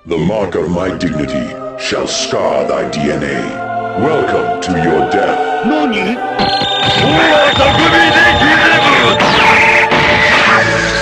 The mark of my dignity shall scar thy DNA. Welcome to your death. 何？俺は匠できれぶ